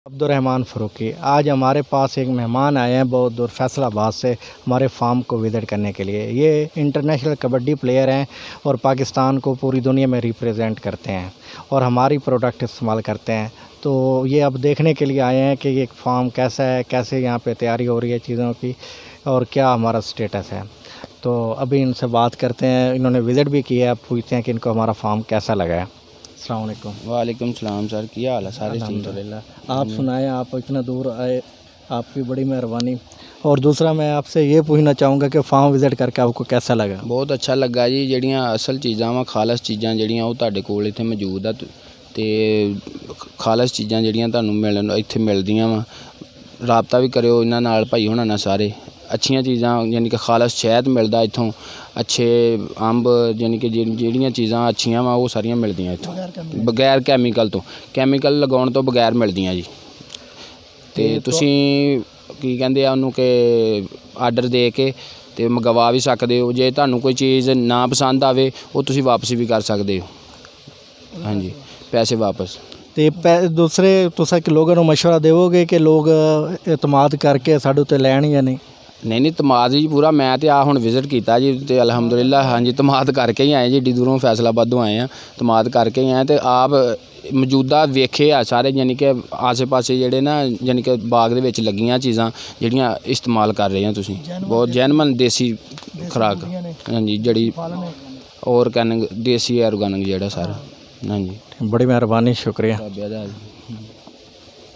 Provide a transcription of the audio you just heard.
Abdurrahman Farooqui. आज हमारे पास एक मेहमान आए हैं बहुत दूर फैसलाबाद से हमारे फार्म को विज़िट करने के लिए। ये इंटरनेशनल कबड्डी प्लेयर हैं और पाकिस्तान को पूरी दुनिया में रिप्रेजेंट करते हैं और हमारी प्रोडक्ट इस्तेमाल करते हैं। तो ये अब देखने के लिए आए हैं कि ये फार्म कैसा है, कैसे यहाँ पे तैयारी हो रही है चीज़ों की और क्या हमारा स्टेटस है। तो अभी इनसे बात करते हैं, इन्होंने विज़िट भी किया है। अब पूछते हैं कि इनको हमारा फार्म कैसा लगा है। अस्सलाम वालेकुम। वालेकुम सलाम सर, क्या हाल है? सारे अल्हम्दुलिल्लाह। आप सुनाएं, आप इतना दूर आए, आपकी बड़ी मेहरबानी। और दूसरा मैं आपसे ये पूछना चाहूँगा कि फार्म विज़िट करके आपको कैसा लगा? बहुत अच्छा लगा जी। ਜਿਹੜੀਆਂ ਅਸਲ ਚੀਜ਼ਾਂ ਵਾ, ਖਾਲਸ ਚੀਜ਼ਾਂ ਜਿਹੜੀਆਂ ਉਹ ਤੁਹਾਡੇ ਕੋਲ ਇੱਥੇ ਮੌਜੂਦ ਆ ਤੇ ਖਾਲਸ ਚੀਜ਼ਾਂ ਜਿਹੜੀਆਂ ਤੁਹਾਨੂੰ ਮਿਲਣ ਇੱਥੇ ਮਿਲਦੀਆਂ ਵਾ। ਰਾਬਤਾ ਵੀ ਕਰਿਓ ਇਹਨਾਂ ਨਾਲ, ਭਾਈ ਹੋਣਾ ਨਾਲ ਸਾਰੇ। ਅੱਛੀਆਂ ਚੀਜ਼ਾਂ ਯਾਨੀ ਕਿ ਖਾਲਸ ਸ਼ਹਿਦ ਮਿਲਦਾ ਇੱਥੋਂ, ਅੱਛੇ ਅੰਬ ਯਾਨੀ ਕਿ ਜਿਹੜੀਆਂ ਚੀਜ਼ਾਂ ਅੱਛੀਆਂ ਵਾ ਉਹ ਸਾਰੀਆਂ ਮਿਲਦੀਆਂ ਇੱਥੋਂ ਬਗੈਰ ਕੈਮੀਕਲ ਤੋਂ, ਕੈਮੀਕਲ ਲਗਾਉਣ ਤੋਂ ਬਗੈਰ ਮਿਲਦੀਆਂ ਜੀ। ਤੇ ਤੁਸੀਂ ਕੀ ਕਹਿੰਦੇ ਆ ਉਹਨੂੰ ਕਿ ਆਰਡਰ ਦੇ ਕੇ ਤੇ ਮੰਗਵਾ ਵੀ ਸਕਦੇ ਹੋ। ਜੇ ਤੁਹਾਨੂੰ ਕੋਈ ਚੀਜ਼ ਨਾ ਪਸੰਦ ਆਵੇ ਉਹ ਤੁਸੀਂ ਵਾਪਸ ਵੀ ਕਰ ਸਕਦੇ ਹੋ। ਹਾਂਜੀ, ਪੈਸੇ ਵਾਪਸ। ਤੇ ਦੂਸਰੇ ਤੁਸੀਂ ਕਿ ਲੋਕਾਂ ਨੂੰ ਮਸ਼ਵਰਾ ਦੇਵੋਗੇ ਕਿ ਲੋਕ ਇਤਮਾਦ ਕਰਕੇ ਸਾਡੇ ਉੱਤੇ ਲੈਣ ਜਾਂ ਨਹੀਂ? ਨਹੀਂ ਤਮਾਦ ਜੀ ਪੂਰਾ। ਮੈਂ ਤੇ ਆ ਹੁਣ ਵਿਜ਼ਿਟ ਕੀਤਾ ਜੀ ਤੇ ਅਲਹਮਦੁਲਿਲਾ ਹਾਂਜੀ ਤਮਾਦ ਕਰਕੇ ਹੀ ਆਏ ਜੀ। ਏਡੀ ਦੂਰੋਂ ਫੈਸਲਾਬਾਦੋਂ ਆਏ ਆ, ਤਮਾਦ ਕਰਕੇ ਹੀ ਆਏ ਤੇ ਆਪ ਮੌਜੂਦਾ ਵੇਖੇ ਆ ਸਾਰੇ ਯਾਨੀ ਕਿ ਆਸੇ ਪਾਸੇ ਜਿਹੜੇ ਨਾ ਯਾਨੀ ਕਿ ਬਾਗ ਦੇ ਵਿੱਚ ਲੱਗੀਆਂ ਚੀਜ਼ਾਂ ਜਿਹੜੀਆਂ ਇਸਤੇਮਾਲ ਕਰ ਰਹੇ ਆ ਤੁਸੀਂ। ਬਹੁਤ ਜੈਨਮਨ ਦੇਸੀ ਖੁਰਾਕ ਹਾਂਜੀ ਜਿਹੜੀ ਔਰਗੈਨਿਕ ਦੇਸੀ ਆਰਗੈਨਿਕ ਜਿਹੜਾ ਸਾਰਾ। ਹਾਂਜੀ, बड़ी मेहरबानी, शुक्रिया।